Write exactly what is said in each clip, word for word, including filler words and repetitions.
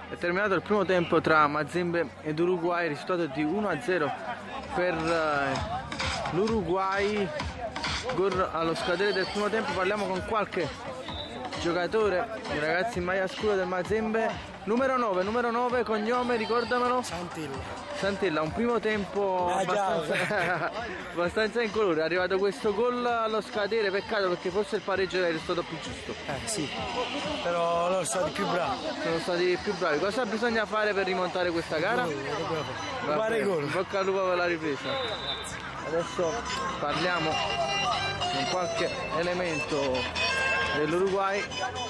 È terminato il primo tempo tra Mazembe ed Uruguay, il risultato è di uno a zero per uh, l'Uruguay. Gol allo scadere del primo tempo. Parliamo con qualche giocatore, i ragazzi in maglia scura del Mazembe. Numero nove, numero nove, cognome, ricordamelo. Santilla. Santilla, un primo tempo ah, abbastanza, abbastanza incolore. È arrivato questo gol allo scadere, peccato perché forse il pareggio era stato più giusto. Eh sì, però loro sono stati più bravi. Sono stati più bravi. Cosa bisogna fare per rimontare questa gara? Fare gol. Bocca al lupo per la ripresa. Adesso parliamo con qualche elemento dell'Uruguay.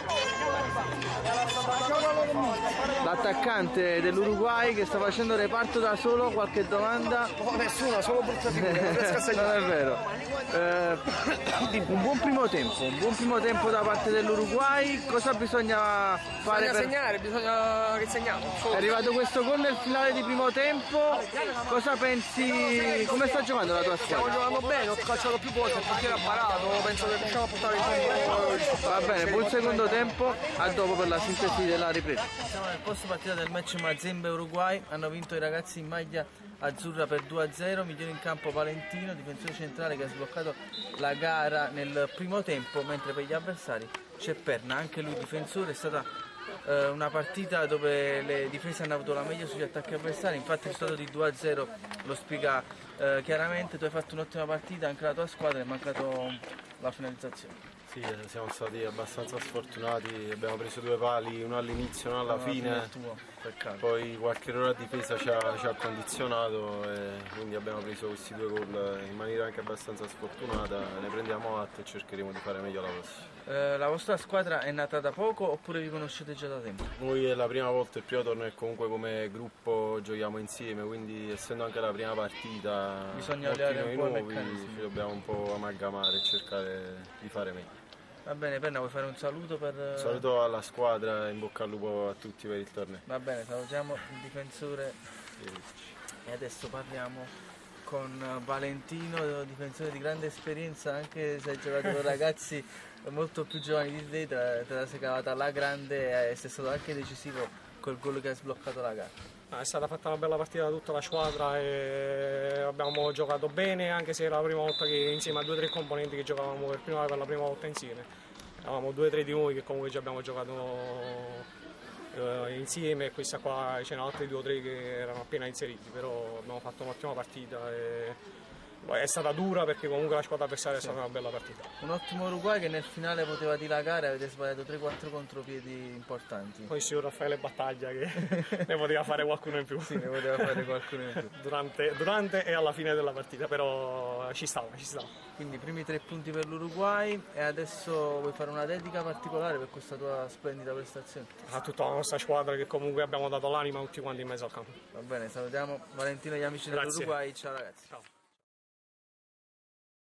L'attaccante dell'Uruguay che sta facendo reparto da solo, qualche domanda? No, nessuna, solo brutta figura, non riesco a segnare. Non è vero. Eh, un buon primo tempo, un buon primo tempo da parte dell'Uruguay. Cosa bisogna fare? Bisogna per... segnare, bisogna che segniamo. È arrivato questo gol nel finale di primo tempo. Cosa pensi? Come sta giocando la tua squadra? Stiamo giocando bene, ho calciato più volte, il portiere ha parato, penso che riusciamo a portare in campo. Va bene, buon secondo tempo, a dopo per la sintesi della ripresa. Siamo nel post partita del match Mazembe-Uruguay, hanno vinto i ragazzi in maglia azzurra per due a zero, migliore in campo Valentino, difensore centrale che ha sbloccato la gara nel primo tempo, mentre per gli avversari c'è Perna, anche lui difensore. È stata eh, una partita dove le difese hanno avuto la meglio sugli attacchi avversari, infatti il risultato di due a zero lo spiega eh, chiaramente. Tu hai fatto un'ottima partita, anche la tua squadra, è mancato la finalizzazione. Sì, siamo stati abbastanza sfortunati, abbiamo preso due pali, uno all'inizio, uno alla no, fine, tuo, poi qualche errore a difesa ci ha, ci ha condizionato e quindi abbiamo preso questi due gol in maniera anche abbastanza sfortunata. Ne prendiamo atto e cercheremo di fare meglio la prossima. Eh, la vostra squadra è nata da poco oppure vi conoscete già da tempo? Noi è la prima volta, il primo torneo e comunque come gruppo giochiamo insieme, quindi essendo anche la prima partita bisogna alleare un po' nuovi, ci dobbiamo un po' amalgamare e cercare di fare meglio. Va bene, Penna, vuoi fare un saluto per... Un saluto alla squadra e in bocca al lupo a tutti per il torneo. Va bene, salutiamo il difensore e adesso parliamo con Valentino, difensore di grande esperienza, anche se hai giocato con ragazzi molto più giovani di te, te, te la sei cavata alla grande e sei stato anche decisivo col gol che ha sbloccato la gara. È stata fatta una bella partita da tutta la squadra e abbiamo giocato bene, anche se era la prima volta che insieme a due o tre componenti che giocavamo per, prima, per la prima volta insieme. Eravamo due o tre di noi che comunque già abbiamo giocato eh, insieme e questa qua c'erano altri due o tre che erano appena inseriti, però abbiamo fatto un'ottima partita. E è stata dura perché comunque la squadra avversaria sì. È stata una bella partita. Un ottimo Uruguay che nel finale poteva dilagare e avete sbagliato tre quattro contropiedi importanti. Poi sì, Raffaele Battaglia che ne poteva fare qualcuno in più. Sì, ne poteva fare qualcuno in più. Durante, durante e alla fine della partita, però ci stava, ci stava. Quindi i primi tre punti per l'Uruguay e adesso vuoi fare una dedica particolare per questa tua splendida prestazione? A tutta la nostra squadra che comunque abbiamo dato l'anima tutti quanti in mezzo al campo. Va bene, salutiamo Valentino e gli amici dell'Uruguay, ciao ragazzi. Ciao.